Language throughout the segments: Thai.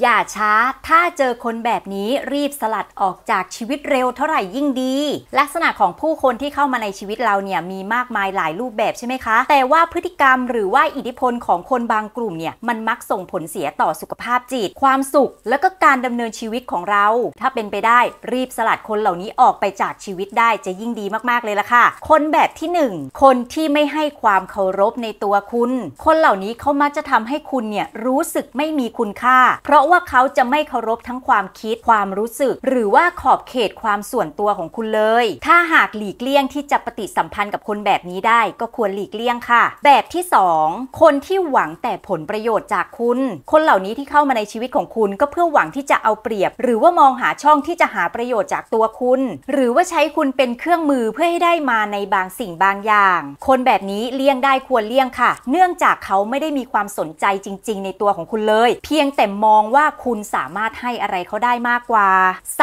อย่าช้าถ้าเจอคนแบบนี้รีบสลัดออกจากชีวิตเร็วเท่าไหร่ยิ่งดีลักษณะของผู้คนที่เข้ามาในชีวิตเราเนี่ยมีมากมายหลายรูปแบบใช่ไหมคะแต่ว่าพฤติกรรมหรือว่าอิทธิพลของคนบางกลุ่มเนี่ยมันมักส่งผลเสียต่อสุขภาพจิตความสุขและก็การดำเนินชีวิตของเราถ้าเป็นไปได้รีบสลัดคนเหล่านี้ออกไปจากชีวิตได้จะยิ่งดีมากๆเลยล่ะค่ะคนแบบที่1คนที่ไม่ให้ความเคารพในตัวคุณคนเหล่านี้เขามักจะทำให้คุณเนี่ยรู้สึกไม่มีคุณค่าเพราะว่าเขาจะไม่เคารพทั้งความคิดความรู้สึกหรือว่าขอบเขตความส่วนตัวของคุณเลยถ้าหากหลีกเลี่ยงที่จะปฏิสัมพันธ์กับคนแบบนี้ได้ก็ควรหลีกเลี่ยงค่ะแบบที่2คนที่หวังแต่ผลประโยชน์จากคุณคนเหล่านี้ที่เข้ามาในชีวิตของคุณก็เพื่อหวังที่จะเอาเปรียบหรือว่ามองหาช่องที่จะหาประโยชน์จากตัวคุณหรือว่าใช้คุณเป็นเครื่องมือเพื่อให้ได้มาในบางสิ่งบางอย่างคนแบบนี้เลี่ยงได้ควรเลี่ยงค่ะเนื่องจากเขาไม่ได้มีความสนใจจริงๆในตัวของคุณเลยเพียงแต่มองว่าคุณสามารถให้อะไรเขาได้มากกว่า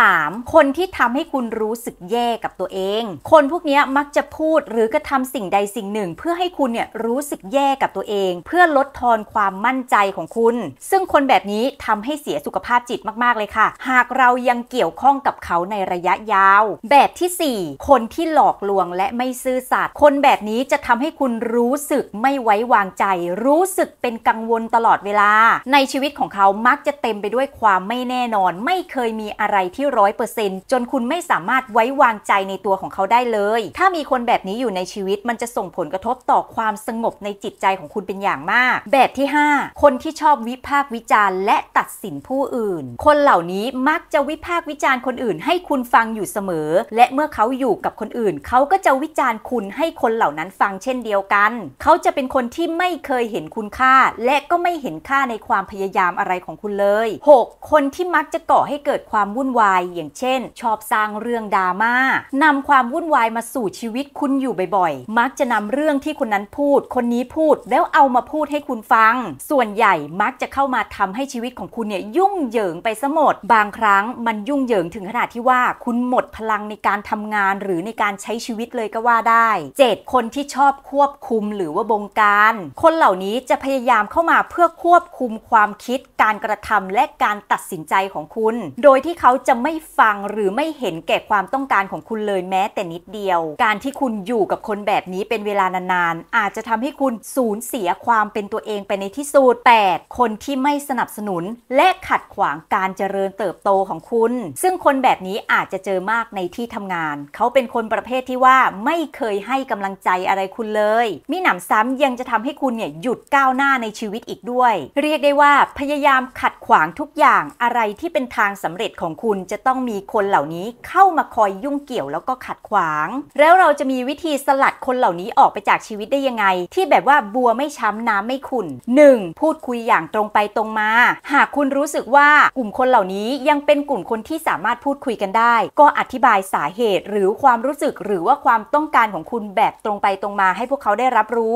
3คนที่ทำให้คุณรู้สึกแย่กับตัวเองคนพวกนี้มักจะพูดหรือกระทำสิ่งใดสิ่งหนึ่งเพื่อให้คุณเนี่ยรู้สึกแย่กับตัวเองเพื่อลดทอนความมั่นใจของคุณซึ่งคนแบบนี้ทำให้เสียสุขภาพจิตมากๆเลยค่ะหากเรายังเกี่ยวข้องกับเขาในระยะยาวแบบที่4คนที่หลอกลวงและไม่ซื่อสัตย์คนแบบนี้จะทำให้คุณรู้สึกไม่ไว้วางใจรู้สึกเป็นกังวลตลอดเวลาในชีวิตของเขามักจะเต็มไปด้วยความไม่แน่นอนไม่เคยมีอะไรที่100%จนคุณไม่สามารถไว้วางใจในตัวของเขาได้เลยถ้ามีคนแบบนี้อยู่ในชีวิตมันจะส่งผลกระทบต่อความสงบในจิตใจของคุณเป็นอย่างมากแบบที่5คนที่ชอบวิพากษ์วิจารณ์และตัดสินผู้อื่นคนเหล่านี้มักจะวิพากษ์วิจารณ์คนอื่นให้คุณฟังอยู่เสมอและเมื่อเขาอยู่กับคนอื่นเขาก็จะวิจารณ์คุณให้คนเหล่านั้นฟังเช่นเดียวกันเขาจะเป็นคนที่ไม่เคยเห็นคุณค่าและก็ไม่เห็นค่าในความพยายามอะไรของคุณเลย6คนที่มักจะก่อให้เกิดความวุ่นวายอย่างเช่นชอบสร้างเรื่องดราม่านำความวุ่นวายมาสู่ชีวิตคุณอยู่บ่อยๆมักจะนำเรื่องที่คนนั้นพูดคนนี้พูดแล้วเอามาพูดให้คุณฟังส่วนใหญ่มักจะเข้ามาทำให้ชีวิตของคุณเนี่ยยุ่งเหยิงไปซะหมดบางครั้งมันยุ่งเหยิงถึงขนาดที่ว่าคุณหมดพลังในการทำงานหรือในการใช้ชีวิตเลยก็ว่าได้7คนที่ชอบควบคุมหรือว่าบงการคนเหล่านี้จะพยายามเข้ามาเพื่อควบคุมความคิดการกระทำและการตัดสินใจของคุณโดยที่เขาจะไม่ฟังหรือไม่เห็นแก่ความต้องการของคุณเลยแม้แต่นิดเดียวการที่คุณอยู่กับคนแบบนี้เป็นเวลานานๆอาจจะทำให้คุณสูญเสียความเป็นตัวเองไปในที่สุด8คนที่ไม่สนับสนุนและขัดขวางการเจริญเติบโตของคุณซึ่งคนแบบนี้อาจจะเจอมากในที่ทำงานเขาเป็นคนประเภทที่ว่าไม่เคยให้กำลังใจอะไรคุณเลยมิหนำซ้ำยังจะทำให้คุณเนี่ยหยุดก้าวหน้าในชีวิตอีกด้วยเรียกได้ว่าพยายามขัดขวางทุกอย่างอะไรที่เป็นทางสำเร็จของคุณจะต้องมีคนเหล่านี้เข้ามาคอยยุ่งเกี่ยวแล้วก็ขัดขวางแล้วเราจะมีวิธีสลัดคนเหล่านี้ออกไปจากชีวิตได้ยังไงที่แบบว่าบัวไม่ช้ำน้ำไม่ขุ่น 1. พูดคุยอย่างตรงไปตรงมาหากคุณรู้สึกว่ากลุ่มคนเหล่านี้ยังเป็นกลุ่มคนที่สามารถพูดคุยกันได้ก็อธิบายสาเหตุหรือความรู้สึกหรือว่าความต้องการของคุณแบบตรงไปตรงมาให้พวกเขาได้รับรู้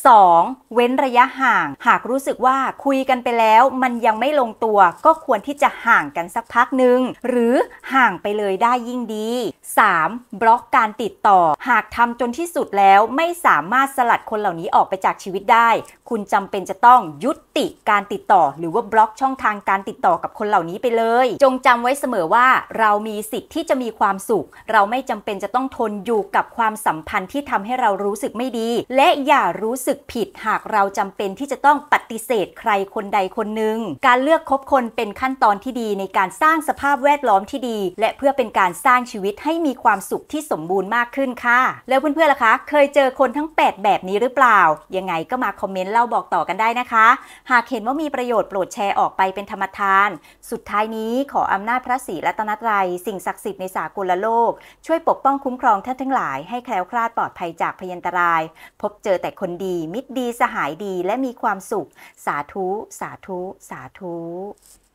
2. เว้นระยะห่างหากรู้สึกว่าคุยกันไปแล้วมันยังไม่ลงตัวก็ควรที่จะห่างกันสักพักหนึ่งหรือห่างไปเลยได้ยิ่งดี 3. บล็อกการติดต่อหากทำจนที่สุดแล้วไม่สามารถสลัดคนเหล่านี้ออกไปจากชีวิตได้คุณจำเป็นจะต้องยุติการติดต่อหรือว่าบล็อกช่องทางการติดต่อกับคนเหล่านี้ไปเลยจงจำไว้เสมอว่าเรามีสิทธิ์ที่จะมีความสุขเราไม่จำเป็นจะต้องทนอยู่กับความสัมพันธ์ที่ทำให้เรารู้สึกไม่ดีและอย่ารู้สึกผิดหากเราจำเป็นที่จะต้องปฏิเสธใครคนใดคนหนึ่งการเลือกคบคนเป็นขั้นตอนที่ดีในการสร้างสภาพแวดล้อมที่ดีและเพื่อเป็นการสร้างชีวิตให้มีความสุขที่สมบูรณ์มากขึ้นค่ะแล้วเพื่อนๆล่ะคะเคยเจอคนทั้ง8แบบนี้หรือเปล่ายังไงก็มาคอมเมนต์เล่าบอกต่อกันได้นะคะหากเห็นว่ามีประโยชน์โปรดแชร์ออกไปเป็นธรรมทานสุดท้ายนี้ขออำนาจพระศรีรัตนตรัยสิ่งศักดิ์สิทธิ์ในสากลโลกช่วยปกป้องคุ้มครองท่านทั้งหลายให้แคล้วคลาดปลอดภัยจากพยันตรายพบเจอแต่คนดีมิตรดีสหายดีและมีความสุขสาธุสาธุสาธุ